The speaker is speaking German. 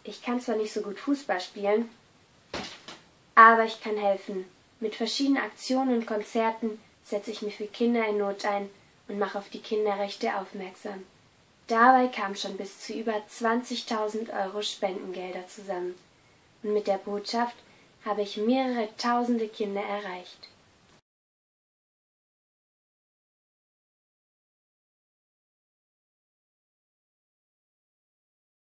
Ich kann zwar nicht so gut Fußball spielen, aber ich kann helfen. Mit verschiedenen Aktionen und Konzerten setze ich mich für Kinder in Not ein und mache auf die Kinderrechte aufmerksam. Dabei kamen schon bis zu über 20.000 Euro Spendengelder zusammen. Und mit der Botschaft habe ich mehrere tausende Kinder erreicht.